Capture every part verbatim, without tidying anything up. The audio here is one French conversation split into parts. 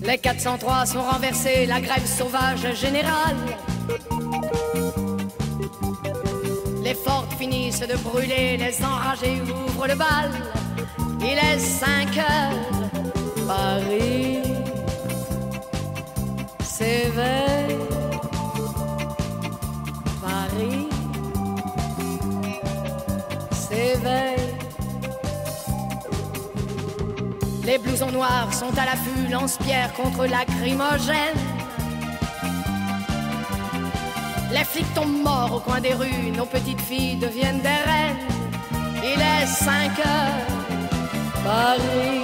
Les quatre cent trois sont renversés, la grève sauvage générale. Les fortes finissent de brûler, les enragés ouvrent le bal. Il est cinq heures, Paris s'éveille. Paris s'éveille. Les blousons noirs sont à l'affût, lance-pierre contre lacrymogène. Les flics tombent morts au coin des rues, nos petites filles deviennent des reines. Il est cinq heures, Paris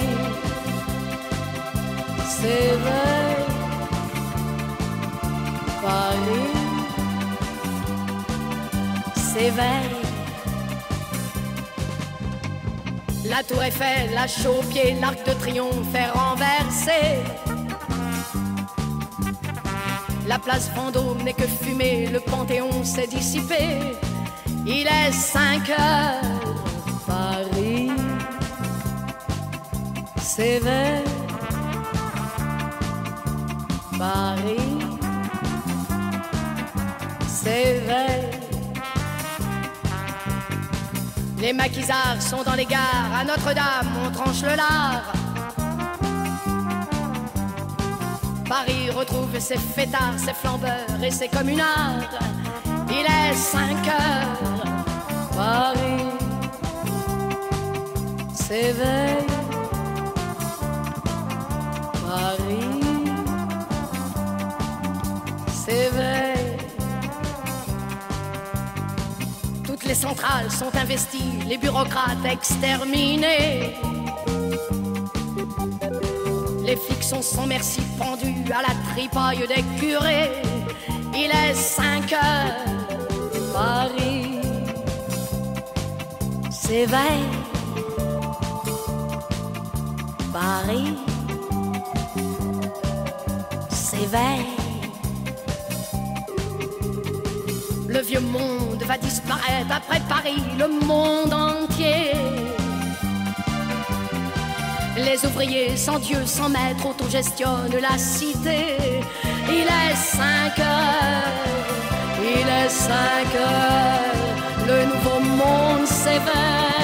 s'éveille. Paris s'éveille. La tour Eiffel, la chaux aux pieds, l'arc de triomphe est renversé. La place Vendôme n'est que fumée, le Panthéon s'est dissipé. Il est cinq heures, Paris s'éveille. Paris s'éveille. Les maquisards sont dans les gares, à Notre-Dame on tranche le lard. Paris retrouve ses fêtards, ses flambeurs et ses communards. Il est cinq heures, Paris s'éveille. Paris s'éveille. Toutes les centrales sont investies, les bureaucrates exterminés. Les flics sont sans merci pendus à la tripaille des curés. Il est cinq heures, Paris s'éveille. Paris s'éveille. Le vieux monde va disparaître après Paris, le monde entier. Les ouvriers sans Dieu, sans maître, autogestionnent la cité. Il est cinq heures, il est cinq heures, le nouveau monde s'éveille.